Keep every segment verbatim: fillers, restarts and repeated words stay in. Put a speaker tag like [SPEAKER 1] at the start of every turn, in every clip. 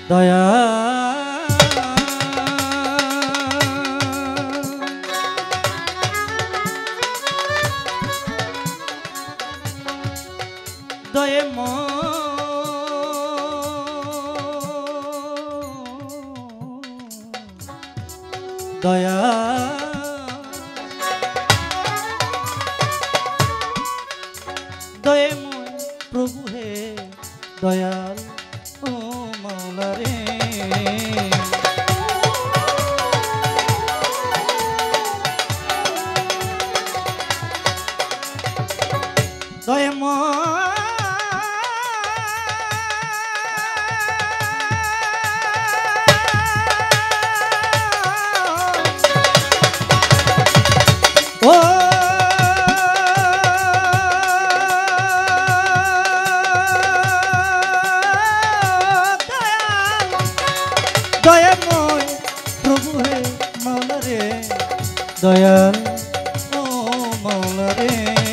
[SPEAKER 1] দয়া দয়ে মো দয়া দয়ে মো প্রভু হে দয়াল ও মাওলা রে দয়ে মো দয়াময় প্রভু হে মাওলা রে দয়াল ও মাওলা রে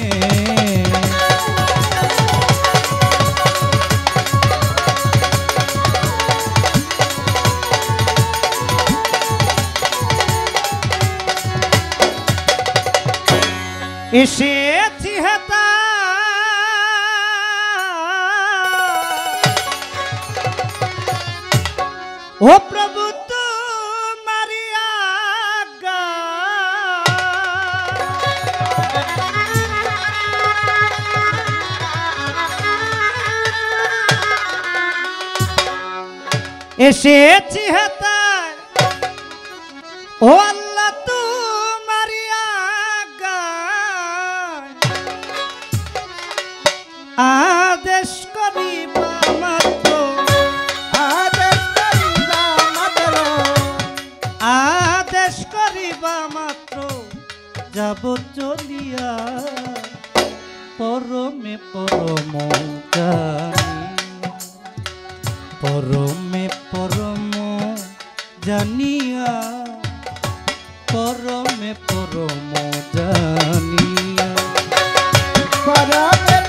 [SPEAKER 1] এসেছি হেতা ও প্রভু তোমারি আজ্ঞা এসেছি হেতা ও আল্লাহ তোমারি আজ্ঞা আদেশ করিবা মাত্র আদেশ করিবা মাত্র যাব চলিয়া পরমে পরম জানি পরমে পরম জানিয়া পরমে পরম জানিয়া পরমে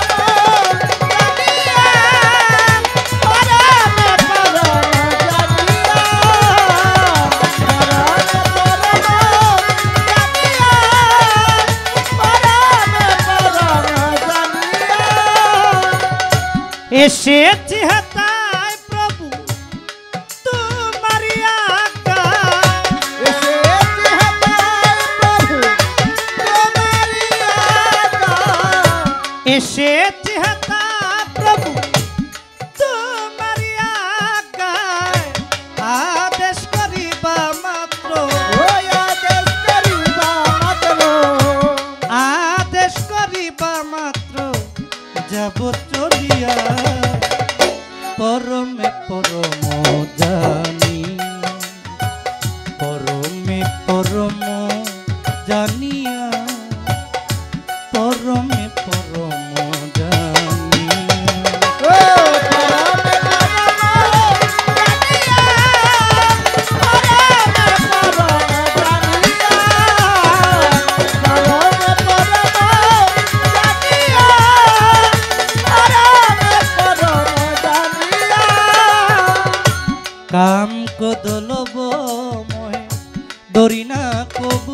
[SPEAKER 1] এসেছি হেতায় প্রভু তোমারি আজ্ঞা এসেছি হেতায় প্রভু তোমারি আজ্ঞা এসেছি হেতায় প্রভু তোমারি আজ্ঞা আদেশ করিবা মাত্র আদেশ করিবা মাত্র আদেশ করিবা মাত্র যাব চলিয়া পরমে পরম জানি পরমে পরম জানিয়া পরমে পরম জানিয়া কাম কদলব মহে দরি না কবু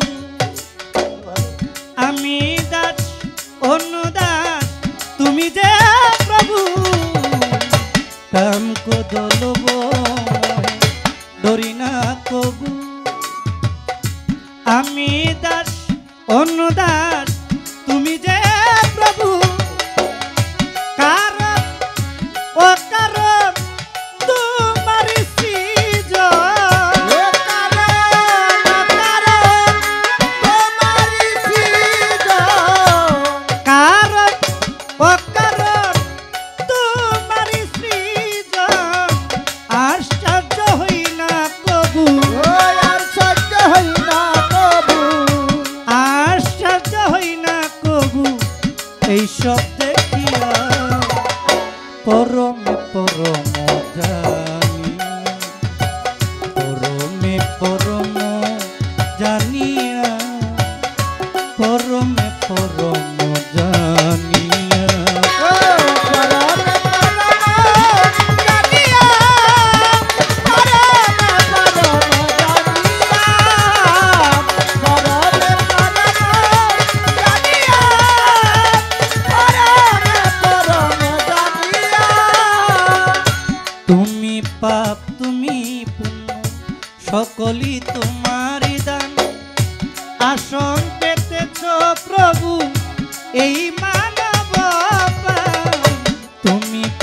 [SPEAKER 1] আমি দাস অনুদাস তুমি যে প্রভু কাম কদলব মহে দরি না কবু আমি দাস অনুদাস তুমি যে প্রভু কারণ ও কারণ তোমারি আশ্চর্য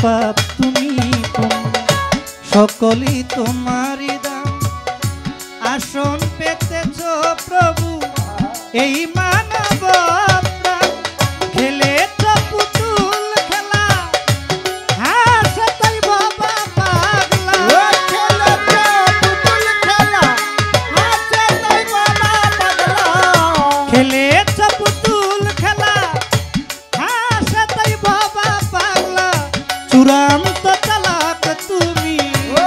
[SPEAKER 1] পাপ তুমি পুণ্য সকলই তোমারই দান আসন পেতেছ প্রভু এই মানব প্রাণ খেলেছ পুতুল খেলা হাসে তাই বাবা পাগলা খেলেছ পুতুল খেলা হাসে তাই বাবা পাগলা চূড়ান্ত চালাক তুমি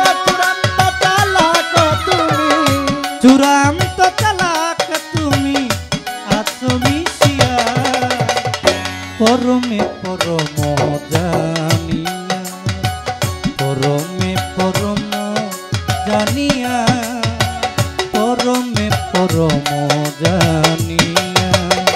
[SPEAKER 1] চূড়ান্ত চালাক তুমি আছো মিশিয়া পরমে পরম জানিয়া পরমে পরম জানিয়া পরমে পরম জানিয়া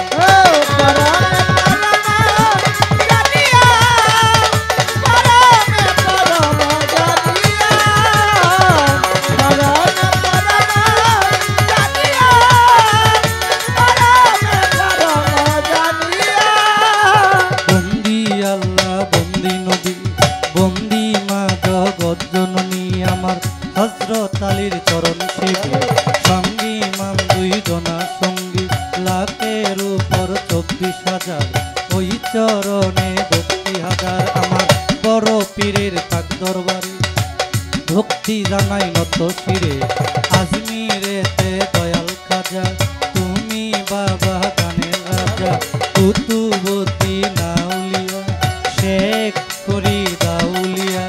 [SPEAKER 1] হযরত আলীর চরণ সেবে সঙ্গী ইমাম দুই জনা সঙ্গী লাখের উপর চব্বিশ হাজার ওই চরণে ভক্তি হাজার আমার বড় পীরের পাক দরবারে ভক্তি জানাই নত শিরে আজমিরেতে দয়াল খাজা তুমি বাবা গানের রাজা কুতুবতী নাউলিয়া শেখ ফরিদ আউলিয়া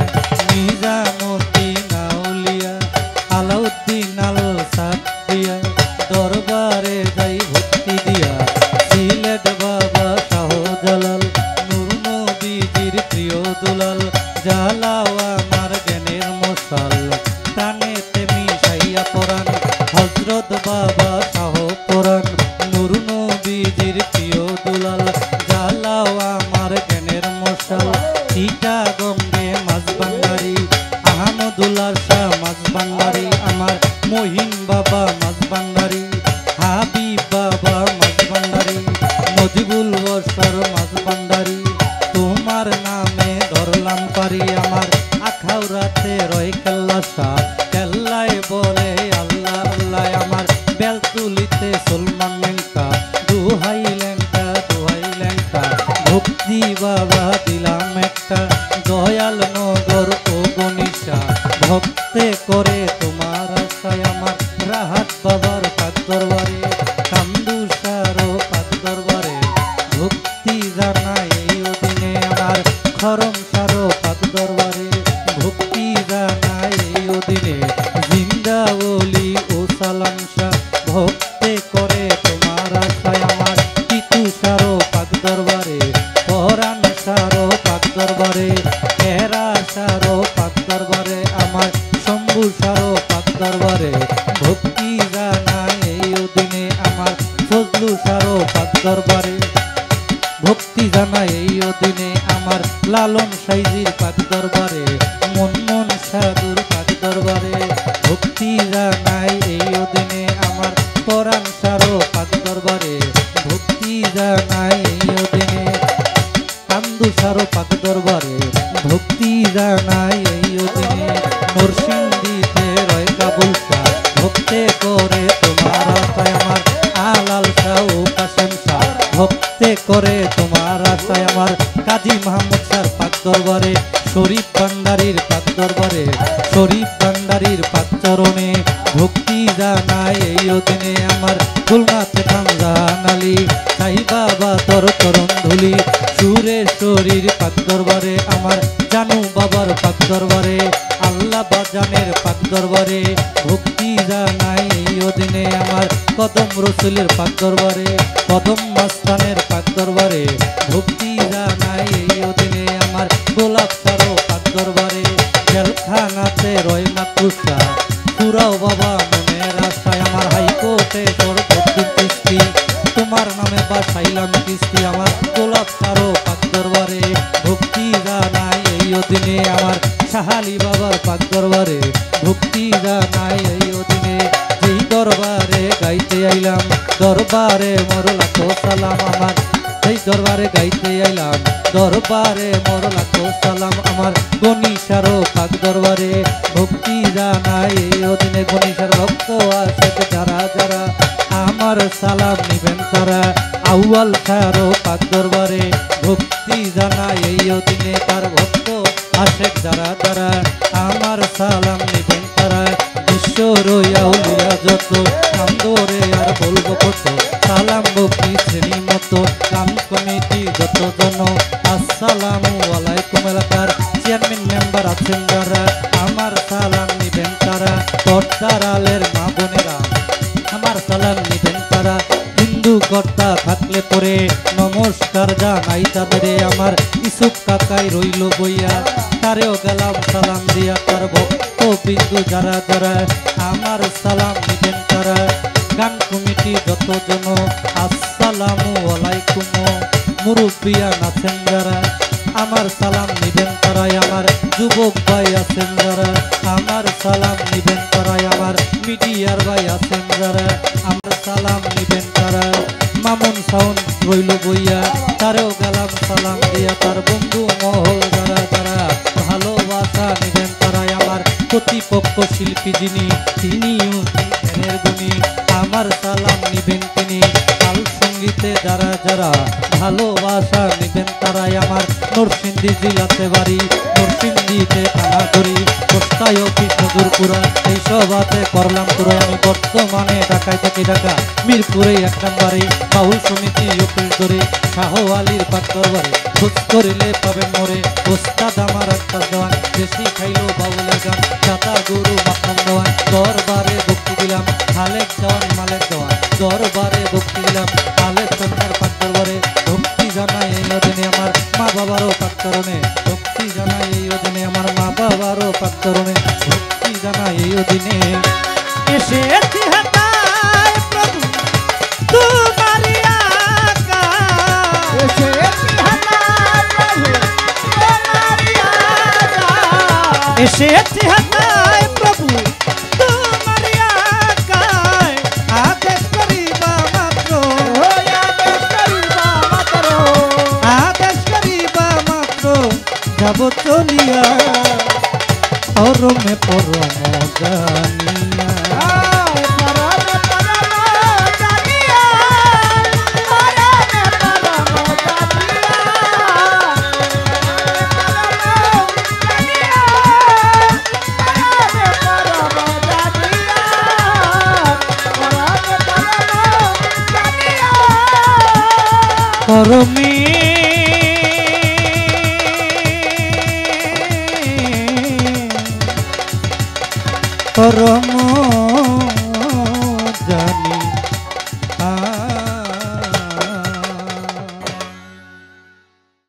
[SPEAKER 1] নিজামতি নাউলিয়া আলাউদ্দিন আল সাদিয়া দরবারে যাই ভক্তি দিয়া সিলেট বাবা শাহজালাল নূর নবীজির প্রিয় দুলাল জালাও আমার জ্ঞানের মশাল প্রাণেতে মিশাইয়া পরাণ হযরত বাবা শাহ পরাণ নূর নবীজির প্রিয় দুলাল জালাও আমার জ্ঞানের মশাল চিটা গঙ্গে মাঝ বাঙ্গারি আহমদুল্লাহ শাহ মাঝ বাঙ্গারি আমার মহিন বাবা মাঝ বাঙ্গারি হাবিব বাবা মাঝ বাঙ্গারি নজিবুল বসর মাঝ বাঙ্গারি তোমার নামে ধরলাম পারি আমার আখাউরাতে রয় কেল্লা শাহ কেল্লায় বলে আল্লাহ আল্লাহ আমার বেলতুলিতে সলমান লেঙ্কা দুহাই লেঙ্কা দুহাই লেঙ্কা ভক্তি বাবা দিলাম একটা দয়াল নগর ও গনিশা ভক্তে করে তোমার আশায় আমার রাহাত বাবার পাক দরবারে কান্দুসারো পাক দরবারে ভক্তি জানাই এই অধীনে আমার খরম সারো পাক দরবারে ভক্তি জানাই এই অধীনে জিন্দা ওলি ও সালাম শাহ ভক্তে করে তোমার আশায় আমার তিতু সারো পাক দরবারে পরাণ সারো পাক দরবারে এরা সারো পাক দরবারে আমার শম্ভু সারো পাক দরবারে ভক্তি জানাই এই অধীনে আমার ফজলু সারো পাক দরবারে ভক্তি জানাই এই অধীনে আমার লালন সাইজির পাক দরবারে মনমন সাধুর পাক দরবারে ভক্তি জানাই এই অধীনে আমার পরাণ সারো পাক দরবারে ভক্তি জানাই এই অধীনে কান্দু সারো পাক দরবারে ভক্তি জানাই এই অধীনে নরসিংদীতে রয় কাবুল শাহ ভক্তে করে তোমার আশায় আমার আলাল শাহ ও কাশেম শাহ ভক্তে করে তোমার আশায় আমার কাজী মাহমুদ শাহ পাক দরবারে শরীফ ভান্ডারীর পাক দরবারে শরীফ ভান্ডারীর পাক চরণে ভক্তি জানাই এই অধীনে আমার খুলনাতে খানজাহান আলী সাই বাবা তোর চরণ ধুলি সুরেশ্বরীর পাক দরবারে আমার জানু বাবার পাক দরবারে আল্লাহ বাজানের পাক দরবারে ভক্তি জানাই এই অধীনে আমার কদম রসুলের পাক দরবারে কদম মাস্তানের পাক দরবারে ভক্তি জানাই এই অধীনে আমার গোলাপ সারো পাক দরবারে জেলখানাতে রয় মাতুষা পুরাও বাবা মনের আশায় আমার হাইকোর্টে তোর কিস্তি তোমার নামে বাসাইলাম কিস্তি আমার গোলাপ সারো পাক দরবারে ভক্তি জানাই এই অধীনে আমার শাহালি বাবার পাক দরবারে ভক্তি জানাই এই অধীনে যেই দরবারে গাইতে আইলাম দরবারে মোর লাখো সালাম আমার সেই দরবারে গাইতে আইলাম দরবারে মোর লাখো সালাম আমার গণিসারো পাক দরবারে ভক্তি জানাই ও দিনে গণিসার ভক্ত আশেক যারা যারা আমার সালাম নিবেন তারা আউয়াল খায়ারো পাক দরবারে ভক্তি জানাই ও দিনে তার ভক্ত আশেক যারা যারা আমার সালাম নিবেন তারা বিশ্ব রইয়া যত কান্দরে আর বলবো কত সালাম ভক্তি শ্রেণী মতো গান কমিটি যত জন আসসালামু আলাইকুম এলাকার চেয়ারম্যান মেম্বার আছেন যারা আমার সালাম নিবেন তারা পর্দারালের মা বোনেরা আমার সালাম নিবেন তারা হিন্দু কর্তা থাকলে পরে নমস্কার জানাই তাদের আমার ইসুক কাকাই রইল বইয়া তারেও গেলাম সালাম দিয়া তার ভক্ত বিন্দু যারা যারা আমার সালাম নিবেন তারা গান কমিটি যত জন আসসালামু আলাইকুম মুরব্বিয়ান আছেন যারা আমার সালাম নিবেন তারাই আমার যুবক ভাই আছেন যারা আমার সালাম নিবেন তারাই আমার মিডিয়ার ভাই আছেন যারা আমার সালাম নিবেন তারা মামুন সাউন্ড রইল বইয়া তারেও গেলাম সালাম দিয়া তার বন্ধু মহল যারা যারা ভালোবাসা নিবেন তারাই আমার প্রতিপক্ষ শিল্পী যিনি তিনিও জ্ঞানের গুণী আমার সালাম নিবেন তিনি কাল সঙ্গীতে যারা যারা ভালোবাসা নিবেন তারাই আমার নরসিংদী জেলাতে বাড়ি নরসিংদীতে থানা করি কোস্তায় অফিস নজরপুরা এই সভাতে করলাম পুরাই আমি বর্তমানে ঢাকায় থাকি ঢাকা মিরপুরে এক নম্বরে বাউল সমিতি অফিস ধরে শাহ আলীর পাক দরবারে খোঁজ করিলে পাবেন মোরে ওস্তাদ আমার একটা দেওয়ান দেশি খাইলো বাউলের গান চাতা গরু মাখন দেওয়ান দরবারে ভক্তি দিলাম খালেক দেওয়ান মালেক দেওয়ান দরবারে ভক্তি দিলাম খালেক চন্দ্র পাক দরবারে ভক্তি জানাই এই অদিনে আমার মা বাবারও পাক করণে ভক্তি জানাই এই অদিনে আমার মা বাবারও পাক করণে ভক্তি জানাই এই অদিনে এসেছি হাতায় প্রভু তোমারি আকা এসেছি হাতায় প্রভু তোমারি আকা এসেছি হাতায় প্রভু তোমারি আকায় আদেশ করিবা মাত্র আদেশ করিবা মাত্র আদেশ করিবা মাত্র যাব চলিয়া অরমে পরম জানিয়া করমে করম